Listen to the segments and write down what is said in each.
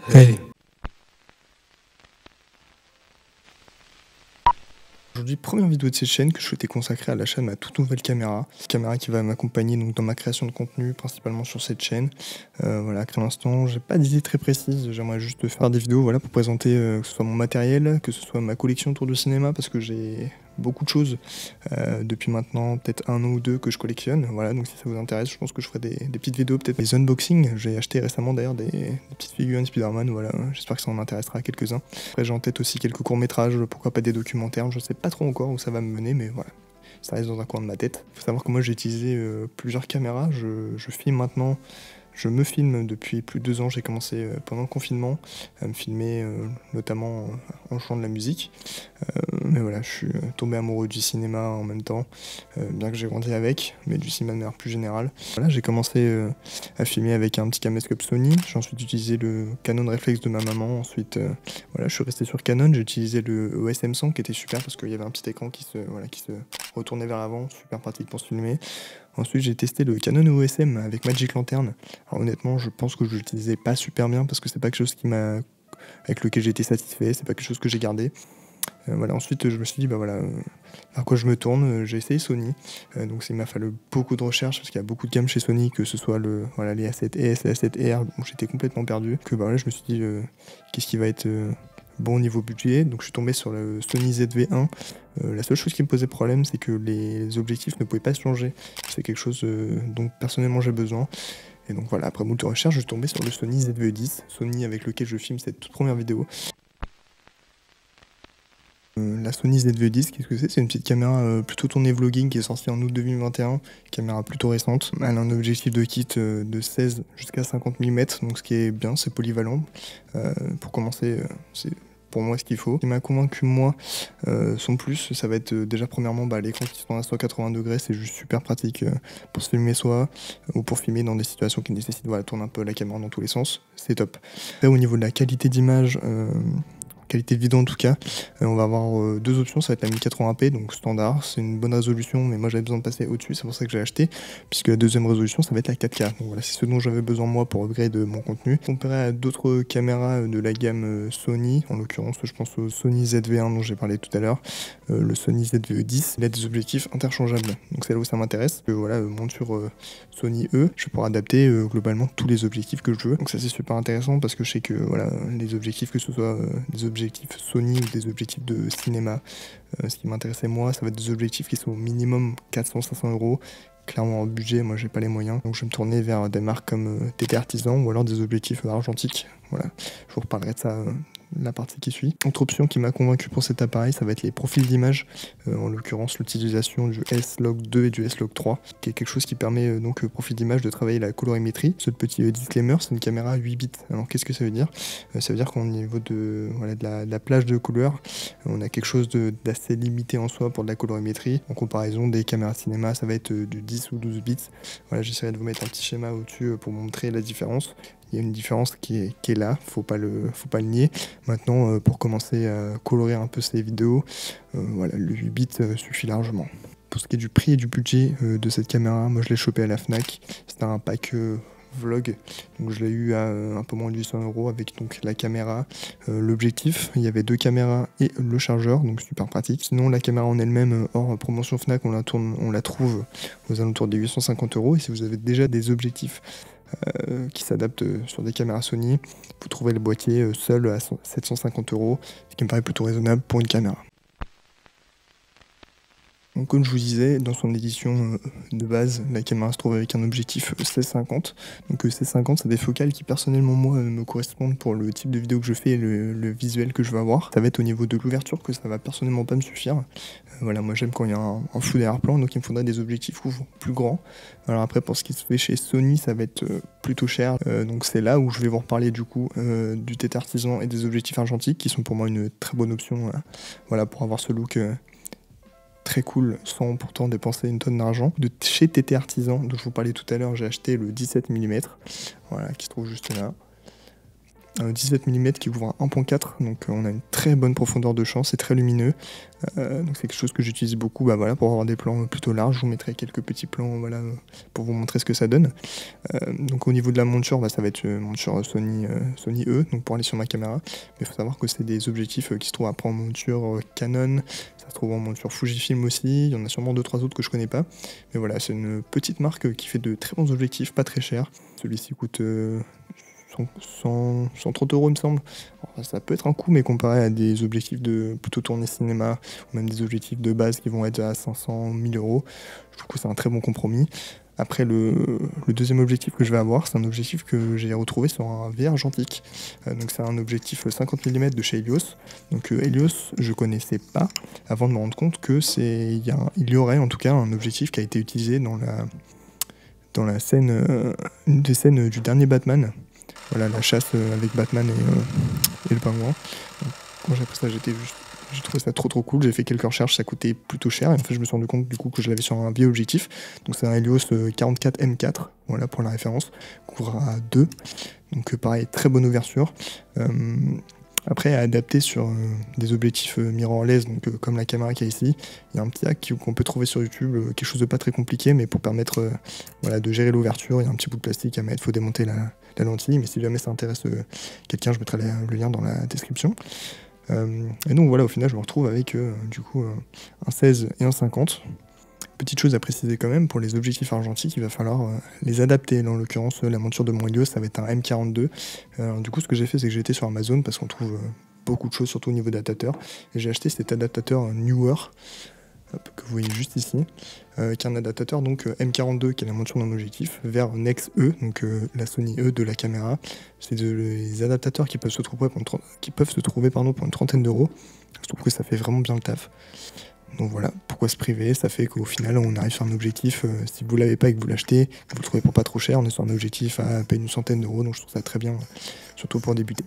Hey. Aujourd'hui, première vidéo de cette chaîne que je souhaitais consacrer à l'achat de ma toute nouvelle caméra. Caméra qui va m'accompagner donc dans ma création de contenu, principalement sur cette chaîne. Voilà, pour l'instant, j'ai pas d'idée très précise. J'aimerais juste faire des vidéos voilà, pour présenter que ce soit mon matériel, que ce soit ma collection autour du cinéma, parce que j'ai beaucoup de choses depuis maintenant peut-être 1 an ou 2 que je collectionne. Voilà, donc si ça vous intéresse, je pense que je ferai des petites vidéos, peut-être des unboxings. J'ai acheté récemment d'ailleurs des petites figurines Spider-Man. Voilà, j'espère que ça en intéressera quelques-uns. Après, j'ai en tête aussi quelques courts-métrages, pourquoi pas des documentaires. Je sais pas trop encore où ça va me mener, mais voilà. Ça reste dans un coin de ma tête. Faut savoir que moi j'ai utilisé plusieurs caméras. Je filme maintenant. Je me filme depuis plus de 2 ans, j'ai commencé pendant le confinement à me filmer notamment en jouant de la musique. Mais voilà, je suis tombé amoureux du cinéma en même temps, bien que j'ai grandi avec, mais du cinéma de manière plus générale. Voilà, j'ai commencé à filmer avec un petit caméscope Sony, j'ai ensuite utilisé le Canon Reflex de ma maman, ensuite voilà, je suis resté sur Canon, j'ai utilisé le EOS M100 qui était super parce qu'il y avait un petit écran qui se retournait vers l'avant, super pratique pour se filmer. Ensuite, j'ai testé le Canon EOS M avec Magic Lantern. Alors honnêtement, je pense que je l'utilisais pas super bien parce que c'est pas quelque chose avec lequel j'ai été satisfait, c'est pas quelque chose que j'ai gardé. Voilà, ensuite, je me suis dit, bah voilà, vers quoi je me tourne, j'ai essayé Sony. Donc il m'a fallu beaucoup de recherches parce qu'il y a beaucoup de gammes chez Sony, que ce soit les A7S, les A7R, où j'étais complètement perdu. Que bah voilà, je me suis dit, qu'est-ce qui va être bon au niveau budget. Donc je suis tombé sur le Sony ZV-1. La seule chose qui me posait problème, c'est que les objectifs ne pouvaient pas se changer. C'est quelque chose dont personnellement j'ai besoin. Et donc voilà, après moult de recherche, je suis tombé sur le Sony ZV-10, Sony avec lequel je filme cette toute première vidéo. La Sony ZV-10, qu'est-ce que c'est? C'est une petite caméra plutôt tournée vlogging qui est sortie en août 2021, caméra plutôt récente. Elle a un objectif de kit de 16 jusqu'à 50 mm, donc ce qui est bien, c'est polyvalent. Pour commencer, c'est pour moi ce qu'il faut. Ce qui m'a convaincu moi, son plus, ça va être déjà premièrement l'écran qui se tourne à 180 degrés, c'est juste super pratique pour se filmer soi, ou pour filmer dans des situations qui nécessitent de tourner un peu la caméra dans tous les sens, c'est top. Après au niveau de la qualité d'image, qualité de vidéo en tout cas, on va avoir 2 options, ça va être la 1080p, donc standard, c'est une bonne résolution, mais moi j'avais besoin de passer au-dessus, c'est pour ça que j'ai acheté, puisque la deuxième résolution ça va être la 4K, donc voilà, c'est ce dont j'avais besoin moi pour upgrade mon contenu. Comparé à d'autres caméras de la gamme Sony, en l'occurrence je pense au Sony ZV-1 dont j'ai parlé tout à l'heure, le Sony ZV-10, il a des objectifs interchangeables, donc c'est là où ça m'intéresse. Voilà, monture Sony E, je vais pouvoir adapter globalement tous les objectifs que je veux, donc ça c'est super intéressant parce que je sais que voilà, les objectifs, que ce soit des objectifs Sony ou des objectifs de cinéma, ce qui m'intéressait moi, ça va être des objectifs qui sont au minimum 400-500 euros. Clairement en budget, moi j'ai pas les moyens, donc je vais me tourner vers des marques comme TT Artisan ou alors des objectifs argentiques. Voilà, je vous reparlerai de ça la partie qui suit. Autre option qui m'a convaincu pour cet appareil, ça va être les profils d'image, en l'occurrence l'utilisation du S-Log 2 et du S-Log 3, qui est quelque chose qui permet donc profil d'image de travailler la colorimétrie. Ce petit disclaimer, c'est une caméra 8 bits. Alors qu'est-ce que ça veut dire? Ça veut dire qu'au niveau de la plage de couleurs, on a quelque chose d'assez limité en soi pour de la colorimétrie. En comparaison des caméras cinéma, ça va être du 10 ou 12 bits. Voilà, j'essaierai de vous mettre un petit schéma au-dessus pour montrer la différence. Il y a une différence qui est là, faut pas le nier. Maintenant, pour commencer à colorer un peu ces vidéos, voilà, le 8 bits suffit largement. Pour ce qui est du prix et du budget de cette caméra, moi je l'ai chopé à la Fnac. C'était un pack vlog, donc je l'ai eu à un peu moins de 800 € avec donc la caméra, l'objectif, il y avait 2 caméras et le chargeur, donc super pratique. Sinon la caméra en elle-même, hors promotion Fnac, on la trouve aux alentours des 850 €, et si vous avez déjà des objectifs qui s'adaptent sur des caméras Sony, vous trouvez le boîtier seul à 750 €, ce qui me paraît plutôt raisonnable pour une caméra. Donc comme je vous disais, dans son édition de base, la caméra se trouve avec un objectif 16-50. Donc 16-50, c'est des focales qui personnellement moi me correspondent pour le type de vidéo que je fais et le visuel que je veux avoir. Ça va être au niveau de l'ouverture que ça va personnellement pas me suffire. Voilà, moi j'aime quand il y a un flou d'arrière-plan, donc il me faudrait des objectifs plus grands. Alors après, pour ce qui se fait chez Sony, ça va être plutôt cher. Donc c'est là où je vais vous reparler du coup du TT Artisan et des objectifs argentiques, qui sont pour moi une très bonne option voilà, pour avoir ce look très cool sans pourtant dépenser une tonne d'argent. De chez TT Artisan, dont je vous parlais tout à l'heure, j'ai acheté le 17 mm, voilà, qui se trouve juste là. 17 mm qui couvre 1.4, donc on a une très bonne profondeur de champ, c'est très lumineux, donc c'est quelque chose que j'utilise beaucoup bah, pour avoir des plans plutôt larges. Je vous mettrai quelques petits plans pour vous montrer ce que ça donne. Donc au niveau de la monture, ça va être monture Sony E, donc pour aller sur ma caméra, mais il faut savoir que c'est des objectifs qui se trouvent après en monture Canon, ça se trouve en monture Fujifilm aussi, il y en a sûrement 2-3 autres que je connais pas, mais voilà, c'est une petite marque qui fait de très bons objectifs, pas très cher. Celui-ci coûte 130 € il me semble. Alors, ça peut être un coût, mais comparé à des objectifs de plutôt tournée cinéma ou même des objectifs de base qui vont être à 500 000 €, je trouve que c'est un très bon compromis. Après, le deuxième objectif que je vais avoir, c'est un objectif que j'ai retrouvé sur un VR argentique. Donc c'est un objectif 50 mm de chez Helios. Donc Helios, je connaissais pas avant de me rendre compte que il y aurait en tout cas un objectif qui a été utilisé dans la scène, une des scènes du dernier Batman. Voilà, la chasse avec Batman et le pingouin. Donc, quand j'ai appris ça, j'ai trouvé ça trop cool. J'ai fait quelques recherches, ça coûtait plutôt cher. Et en fait, je me suis rendu compte du coup que je l'avais sur un vieux objectif. Donc c'est un Helios 44 M4, voilà pour la référence. Couvre à 2. Donc pareil, très bonne ouverture. Après, à adapter sur des objectifs mirrorless, donc comme la caméra qu'il y a ici, il y a un petit hack qu'on peut trouver sur YouTube, quelque chose de pas très compliqué, mais pour permettre de gérer l'ouverture. Il y a un petit bout de plastique à mettre, il faut démonter la lentille, mais si jamais ça intéresse quelqu'un, je mettrai le lien dans la description. Et donc voilà, au final, je me retrouve avec un 16 et un 50. Petite chose à préciser quand même, pour les objectifs argentiques, il va falloir les adapter. Là, en l'occurrence, la monture de mon Helios, ça va être un M42. Du coup, ce que j'ai fait, c'est que j'ai été sur Amazon, parce qu'on trouve beaucoup de choses, surtout au niveau d'adaptateur. Et j'ai acheté cet adaptateur Newer, que vous voyez juste ici, qui est un adaptateur donc M42, qui est la monture d'un objectif, vers Nex E, donc la Sony E de la caméra. C'est des adaptateurs qui peuvent se trouver pour une trentaine d'euros. Je trouve que ça fait vraiment bien le taf. Donc voilà, pourquoi se priver? Ça fait qu'au final on arrive sur un objectif, si vous l'avez pas et que vous l'achetez, vous le trouvez pour pas trop cher, on est sur un objectif à peine une centaine d'euros, donc je trouve ça très bien, surtout pour débuter.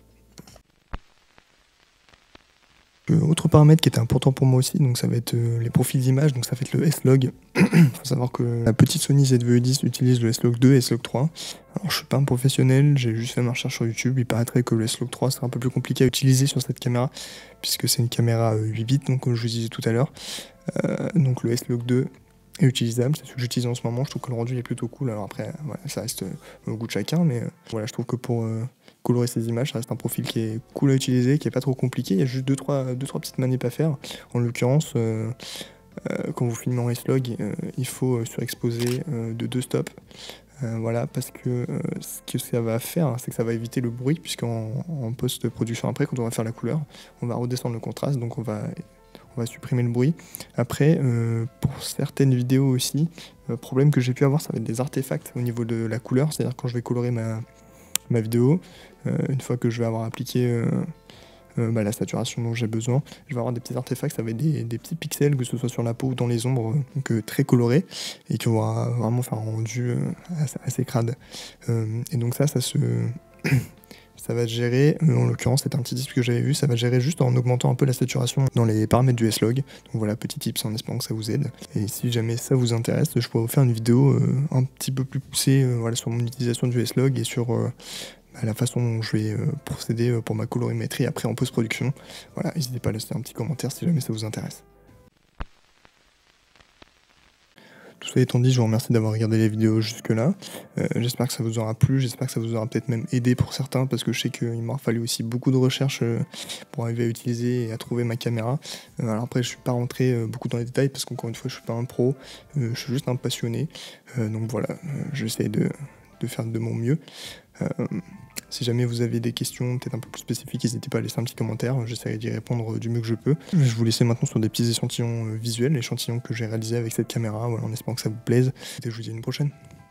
Autre paramètre qui était important pour moi aussi, donc ça va être les profils d'image, donc ça va être le S-Log. Il faut savoir que la petite Sony ZV-E10 utilise le S-Log 2 et S-Log 3. Alors je suis pas un professionnel, j'ai juste fait ma recherche sur YouTube, il paraîtrait que le S-Log 3 sera un peu plus compliqué à utiliser sur cette caméra, puisque c'est une caméra 8 bits, donc comme je vous disais tout à l'heure. Donc le S-Log 2 est utilisable, c'est ce que j'utilise en ce moment, je trouve que le rendu est plutôt cool. Alors après, voilà, ça reste au goût de chacun, mais voilà, je trouve que pour colorer ces images, ça reste un profil qui est cool à utiliser, qui est pas trop compliqué, il y a juste 2-3 petites manips à faire. En l'occurrence, quand vous filmez en S-Log, il faut surexposer de 2 stops. Voilà, parce que ce que ça va faire, c'est que ça va éviter le bruit, puisqu'en post-production après, quand on va faire la couleur, on va redescendre le contraste, donc on va supprimer le bruit. Après, pour certaines vidéos aussi, le problème que j'ai pu avoir, ça va être des artefacts au niveau de la couleur, c'est-à-dire quand je vais colorer ma vidéo, une fois que je vais avoir appliqué la saturation dont j'ai besoin, je vais avoir des petits artefacts, ça va être des petits pixels, que ce soit sur la peau ou dans les ombres, donc très colorés, et qui vont vraiment faire un rendu assez crade. Et donc ça ça va gérer, en l'occurrence c'est un petit tip que j'avais vu, ça va gérer juste en augmentant un peu la saturation dans les paramètres du S-Log. Donc voilà, petit tips en espérant que ça vous aide. Et si jamais ça vous intéresse, je pourrais vous faire une vidéo un petit peu plus poussée sur mon utilisation du S-Log et sur la façon dont je vais procéder pour ma colorimétrie après en post-production. Voilà, n'hésitez pas à laisser un petit commentaire si jamais ça vous intéresse. Tout ça étant dit, je vous remercie d'avoir regardé les vidéos jusque-là. J'espère que ça vous aura plu, j'espère que ça vous aura peut-être même aidé pour certains, parce que je sais qu'il m'aura fallu aussi beaucoup de recherches pour arriver à utiliser et à trouver ma caméra. Alors après, je suis pas rentré beaucoup dans les détails, parce qu'encore une fois, je suis pas un pro, je suis juste un passionné. Donc voilà, j'essaie de faire de mon mieux. Si jamais vous avez des questions peut-être un peu plus spécifiques, n'hésitez pas à laisser un petit commentaire, j'essaierai d'y répondre du mieux que je peux. Je vais vous laisser maintenant sur des petits échantillons visuels, l'échantillon que j'ai réalisé avec cette caméra, voilà, en espérant que ça vous plaise. Et je vous dis à une prochaine.